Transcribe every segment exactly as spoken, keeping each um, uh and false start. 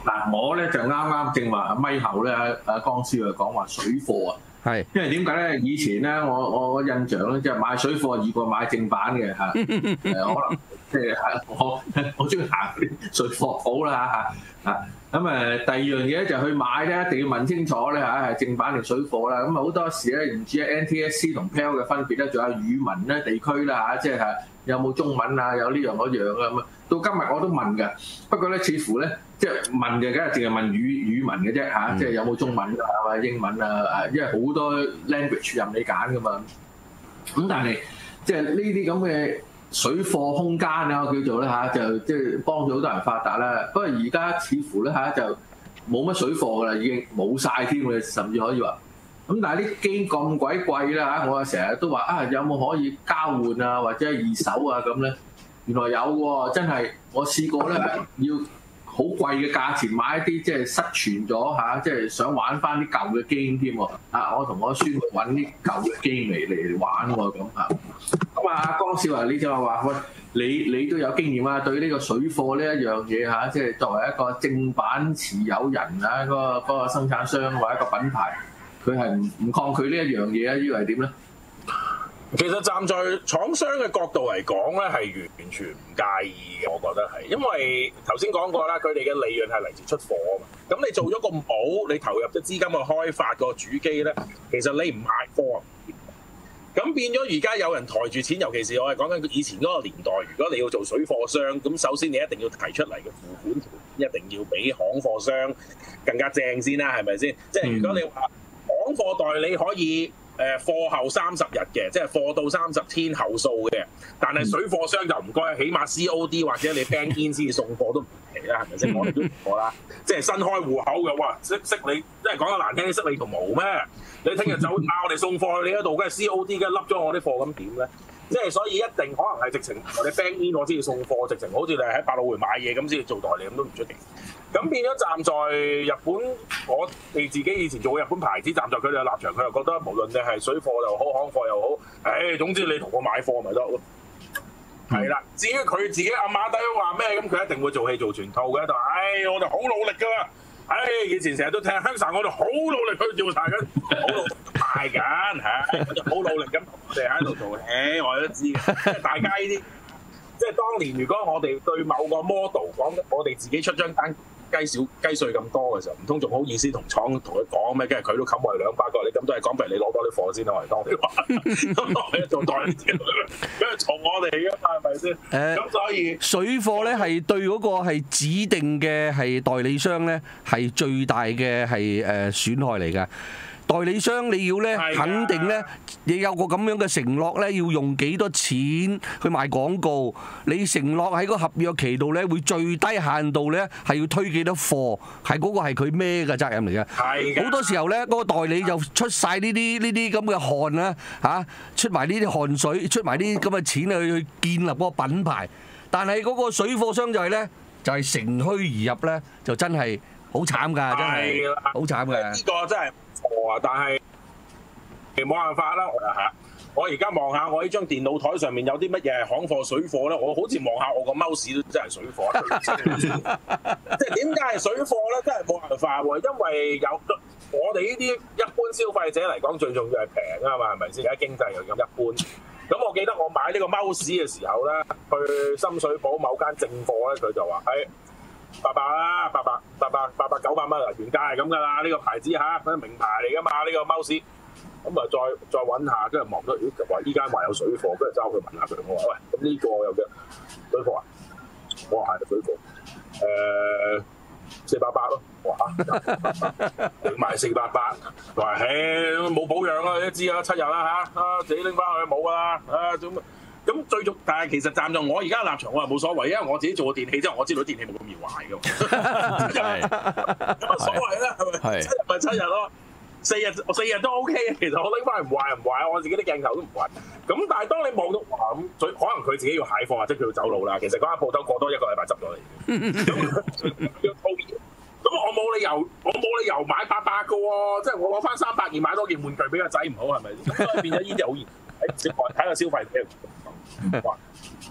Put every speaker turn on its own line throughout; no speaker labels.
嗱，我咧就啱啱正話咪後咧，阿阿江師就講話水貨啊，
係，
因為點解咧？以前咧，我我印象咧，即係買水貨易過買正版嘅嚇，誒可能即係我我中意行啲水貨鋪啦嚇啊。咁誒第二樣嘢就去買咧，一定要問清楚咧嚇，係正版定水貨啦。咁好多時咧唔止係 N T S C 同 P E L 嘅分別咧，仲有語文咧、地區啦嚇，即係有冇中文啊，有呢樣嗰樣啊咁啊。到今日我都問㗎，不過咧似乎咧即係問嘅，梗係淨係問語語文嘅啫嚇，嗯、即係有冇中文啊或者英文啊，因為好多 language 任你揀㗎嘛。咁但係即係呢啲咁嘅水貨空間啊，我叫做咧嚇，就即係幫咗好多人發達啦。不過而家似乎咧嚇就冇乜水貨㗎啦，已經冇晒添嘅，甚至可以話。咁但係啲機咁鬼貴啦嚇，我成日都話啊，有冇可以交換啊或者係二手啊咁咧？原來有喎，真係我試過咧，要好貴嘅價錢買一啲即係失傳咗嚇，即係想玩翻啲舊嘅 game 添喎。啊，我同我孫揾啲舊嘅 game 嚟嚟玩喎咁嚇。咁啊，江少華你就話喂，你你都有經驗啊，對呢個水貨呢一樣嘢嚇，即係作為一個正版持有人啊，嗰個嗰個生產商或者一個品牌，佢係唔唔抗拒呢一樣嘢啊？呢個係點咧？
其實站在廠商嘅角度嚟講咧，係完全唔介意嘅，我覺得係，因為頭先講過啦，佢哋嘅利潤係嚟自出貨啊嘛。咁你做咗咁好，你投入咗資金去開發個主機咧，其實你唔賣貨啊，咁變咗而家有人抬住錢，尤其是我係講緊以前嗰個年代，如果你要做水貨商，咁首先你一定要提出嚟嘅付款條件一定要比行貨商更加正先啦，係咪先？即係如果你話行貨代理可以。誒貨後三十日嘅，即係貨到三十天後數嘅。但係水貨商就唔該，起碼 C O D 或者你 bank in 先至送貨都唔奇啦，係咪先？我哋都唔過啦。即係新開戶口嘅，哇！識識你，即係講得難聽啲，識你條毛咩？你聽日走嗌我哋送貨去你嗰度，梗係 C O D 嘅，笠咗我啲貨咁點咧？即係所以一定可能係直情我哋 bank in 我先至送貨，直情好似你喺百老匯買嘢咁先至做代理咁都唔出奇。咁變咗站在日本，我哋自己以前做日本牌子，站在佢哋嘅立場，佢又覺得無論你係水貨又好，行貨又好，誒總之你同我買貨咪得咯。係啦、嗯，至於佢自己阿馬底話咩，咁佢一定會做戲做全套嘅，就話誒我哋好努力㗎啦。誒以前成日都聽香港，我哋好努力去調查緊，好努力賣緊嚇，好努力咁我哋喺度做戲，我哋都知嘅，即係大家呢啲，即係當年如果我哋對某個 model 講，我哋自己出張單。雞少雞碎咁多嘅時候，唔通仲好意思同廠同佢講咩？跟住佢都冚我哋兩百個，你咁都係講，不如你攞多啲貨先啦，我哋當你話，咁我哋做代理先，跟住從我哋嘅嘛，係咪先？誒，咁所以
水貨咧係對嗰個係指定嘅係代理商咧係最大嘅係誒損害嚟㗎。代理商你要咧肯定咧，你有個咁樣嘅承諾咧，要用幾多錢去賣廣告？你承諾喺個合約期度咧，會最低限度咧係要推幾多貨，係嗰個係佢孭嘅責任嚟嘅。係好多時候咧，嗰個代理就出晒呢啲呢啲咁嘅汗啦嚇，出埋呢啲汗水，出埋啲咁嘅錢去去建立嗰個品牌。但係嗰個水貨商就係咧，就係乘虛而入咧，就真係好慘㗎，真係好慘㗎。
呢個真係。啊！但係冇辦法啦，我嚇我而家望下我呢張電腦台上面有啲乜嘢係行貨水貨咧，我好似望下我個 mouse 都真係水貨。即係點解係水貨咧？真係冇辦法喎，因為有我哋呢啲一般消費者嚟講，最重要係平啊嘛，係咪先？而家經濟又咁一般。咁我記得我買呢個 mouse 嘅時候咧，去深水埗某間正貨咧，佢就話：誒八百啦，八百八百八百九百蚊啊，原價係咁噶啦，呢個牌子嚇，佢名牌嚟噶嘛，呢個 mouse。咁啊，再再揾下，跟住望到，咦？話依間話有水貨，跟住走去問下佢，我話：喂，咁呢個有嘅水貨啊？我話係水貨，誒四百八咯。我話嚇，你賣四百八，佢話：誒冇保養啊，你都知啊，七日啦嚇，啊自己拎翻去冇啊，啊做乜？咁最重，但係其實站在我而家立場，我係冇所謂，因為我自己做過電器之後，我知道電器冇咁易壞嘅。有乜所謂咧？係咪？七日咪七日咯。四日我四日都 OK 嘅，其實我拎翻嚟唔壞唔壞，我自己啲鏡頭都唔壞。咁但係當你望到哇咁，可能佢自己要蟹貨或者佢要走路啦。其實嗰間鋪頭過多一個禮拜執咗嚟。咁我冇理由，我冇理由買八百個喎，即係我攞翻三百二買多件玩具俾個仔唔好係咪？咁所以變咗呢啲好嚴，喺睇個消費者。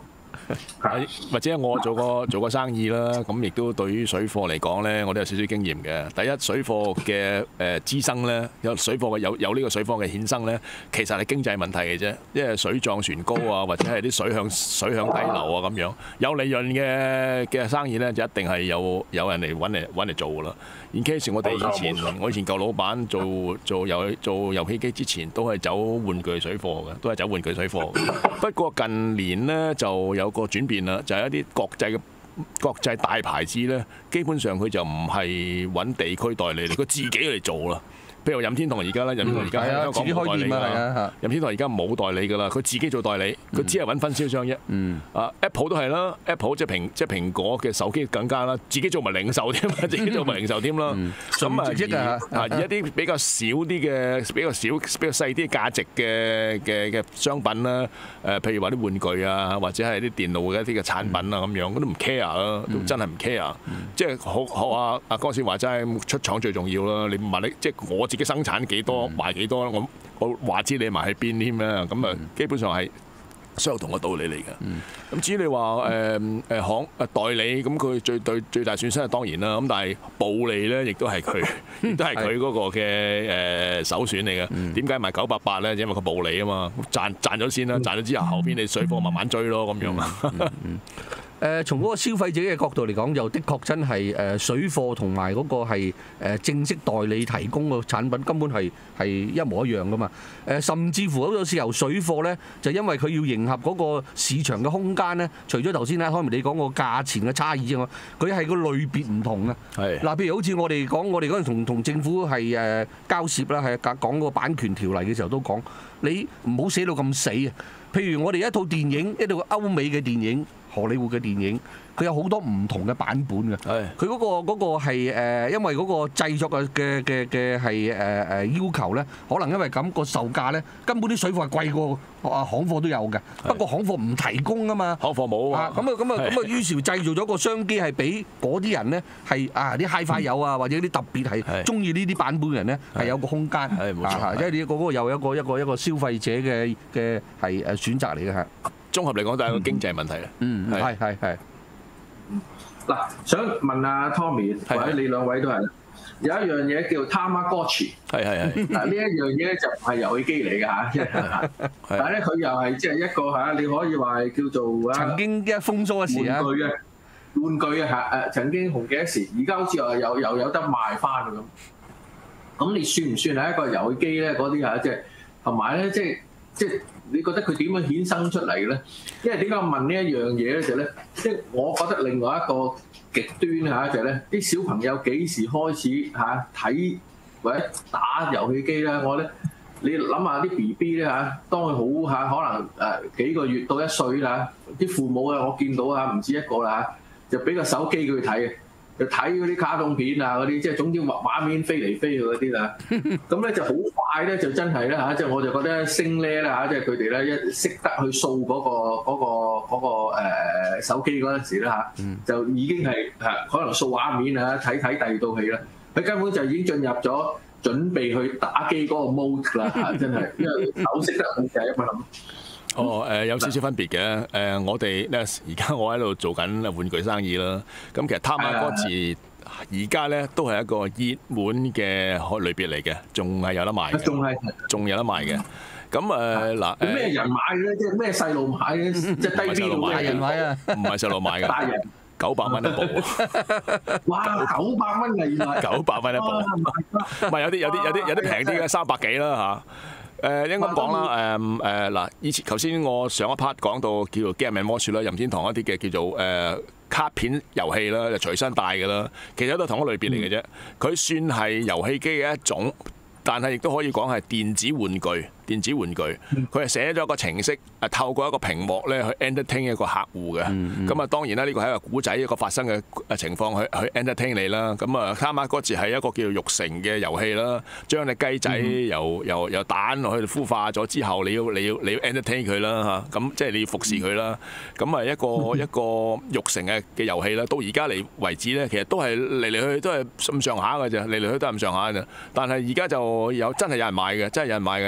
或者我做過做過生意啦，咁亦都對於水貨嚟講咧，我都有少少經驗嘅。第一，水貨嘅誒滋生咧，有水貨嘅有有呢個水貨嘅衍生咧，其實係經濟問題嘅啫，因為水漲船高啊，或者係啲水向水向低流啊咁樣，有利潤嘅嘅生意咧，就一定係有有人嚟揾嚟揾嚟做㗎啦。in case 我哋以前我以前舊老闆做做遊做遊戲機之前，都係走玩具水貨嘅，都係走玩具水貨嘅。不過近年咧就有個轉變啦，就係一啲國際嘅國際大牌子咧，基本上佢就唔係揾地區代理嚟，佢自己嚟做啦。譬如任天堂而家咧，任天堂而家喺香港冇代理㗎。任天堂而家冇代理㗎啦，佢自己做代理，佢只係揾分銷商啫。嗯。啊 ，Apple 都係啦 ，Apple 即係蘋即係蘋果嘅手機更加啦，自己做埋零售添，自己做埋零售添啦。咁啊，而啊而一啲比較少啲嘅比較少比較細啲價值嘅嘅嘅商品啦，誒，譬如話啲玩具啊，或者係啲電腦嘅一啲嘅產品啊咁樣，都唔 care 啦，都真係唔 care。即係好學阿阿江少話齋，出廠最重要啦。你問你即係我自己生產幾多賣幾多，我我話知你賣喺邊添啦。咁啊，基本上係相同嘅道理嚟嘅。咁、嗯、至於你話誒誒行誒代理，咁佢最對最大損失係當然啦。咁但係暴利咧，亦都係佢，亦都係佢嗰個嘅誒首選嚟嘅。點解賣九百八咧？因為佢暴利啊嘛，賺賺咗先啦，賺咗之後後邊你水貨慢慢追咯，咁樣啊。嗯嗯嗯
誒從嗰個消費者嘅角度嚟講，又的確真係誒水貨同埋嗰個係誒正式代理提供嘅產品根本係係一模一樣噶嘛。誒甚至乎有時由水貨咧，就因為佢要迎合嗰個市場嘅空間咧，除咗頭先咧，開明你講個價錢嘅差異之外，佢係個類別唔同啊。係嗱，譬如好似我哋講，我哋嗰陣同同政府係誒交涉啦，係講個版權條例嘅時候都講，你唔好寫到咁死啊。譬如我哋一套電影，一套歐美嘅電影。荷里活嘅電影，佢有好多唔同嘅版本嘅。係佢嗰個嗰個係誒，因為嗰個製作嘅嘅嘅嘅係誒誒要求咧，可能因為咁個售價咧，根本啲水貨係貴過啊行貨都有嘅。不過行貨唔提供啊嘛，行貨冇啊。咁啊咁啊咁啊，於是製造咗個商機係俾嗰啲人咧係啊啲 Hi-Fi 友啊，或者啲特別係中意呢啲版本嘅人咧係有個空間。係冇錯，因為你嗰個又有一個一個一個消費者嘅嘅係誒選擇嚟嘅嚇。
綜合嚟講，都係一個經濟問題啦。
嗯，係係係。
嗱，想問阿 Tommy 或者你兩位都係，有一樣嘢叫 Tamagotchi。係係係。嗱，呢一樣嘢咧就唔係遊戲機嚟㗎嚇，但係咧佢又係即係一個嚇，你可以話係叫做
曾經一風騷一時啊。
玩具嘅玩具啊嚇誒，曾經紅極一時，而家好似話又又有得賣翻咁。咁你算唔算係一個遊戲機咧？嗰啲嚇即係同埋咧，即係即係。你覺得佢點樣衍生出嚟嘅咧？因為點解我問呢一樣嘢咧？就咧，即係我覺得另外一個極端嚇就係咧，啲小朋友幾時開始嚇睇或者打遊戲機咧？我咧，你諗下啲 B B 咧嚇，當佢好嚇可能誒幾個月到一歲啦，啲父母啊，我見到啊唔止一個啦嚇，就俾個手機佢睇嘅。就睇嗰啲卡通片啊，嗰啲即係總之畫畫面飛嚟飛去嗰啲啦。咁咧就好快咧，就真係咧嚇，即係我就覺得升咧啦嚇，即係佢哋咧一識得去掃嗰個嗰個嗰個誒手機嗰陣時咧嚇，就已經係嚇可能掃畫面啊，睇睇第二套戲啦。佢根本就已經進入咗準備去打機嗰個 mode 啦嚇，真係，因為手識得控制啊嘛。
哦，誒有少少分別嘅，誒我哋咧而家我喺度做緊玩具生意啦，咁其實Tamagotchi而家咧都係一個熱門嘅類別嚟嘅，仲係有得賣嘅，仲係仲有得賣嘅。咁誒嗱，
咩人買嘅？即係咩細路買嘅？即係低啲嘅人買啊？
唔係細路買嘅，大人九百蚊一部。哇！
九百蚊嚟買，
九百蚊一部，唔係有啲有啲有啲有啲平啲嘅三百幾啦嚇。誒應該講啦，誒誒嗱，以前頭先我上一 part 講到叫做 Game and Watch 啦，任天堂一啲嘅叫做誒、呃、卡片遊戲啦，就隨身帶嘅啦，其實都係同一類別嚟嘅啫。佢算係遊戲機嘅一種，但係亦都可以講係電子玩具。電子玩具，佢係寫咗一個程式，誒透過一個屏幕咧去 entertain 一個客戶嘅。咁啊當然啦，呢個係一個古仔一個發生嘅誒情況去去 entertain 你啦。咁啊，Tamagotchi係一個叫做育成嘅遊戲啦，將隻雞仔由由由蛋落去孵化咗之後，你要你要你要 entertain 佢啦嚇，咁即係你要服侍佢啦。咁啊一個一個育成嘅嘅遊戲啦，到而家嚟為止咧，其實都係嚟嚟去去都係咁上下嘅啫，嚟嚟去去都係咁上下嘅啫。但係而家就有真係有人買嘅，真係有人買嘅誒。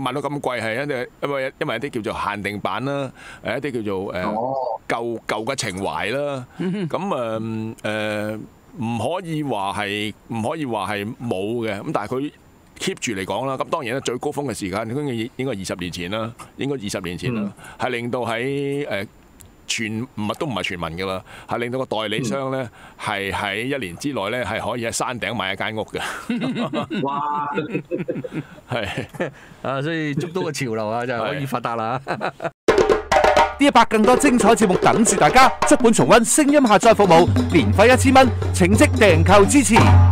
賣到咁貴係因為因為因為一啲叫做限定版啦，誒一啲叫做誒舊舊嘅情懷啦。咁誒誒唔可以話係唔可以話係冇嘅。咁但係佢 keep 住嚟講啦。咁當然咧最高峰嘅時間應該應該二十年前啦，應該二十年前啦，係令到喺誒。全唔係都唔係全民㗎啦，係令到個代理商咧係喺一年之內咧係可以喺山頂買一間屋嘅。
哇！
係啊，所以捉到個潮流啊，就係可以發達啦。
D 一百更多精彩節目等住大家，足本重溫聲音下載服務，年費一千蚊，請即訂購支持。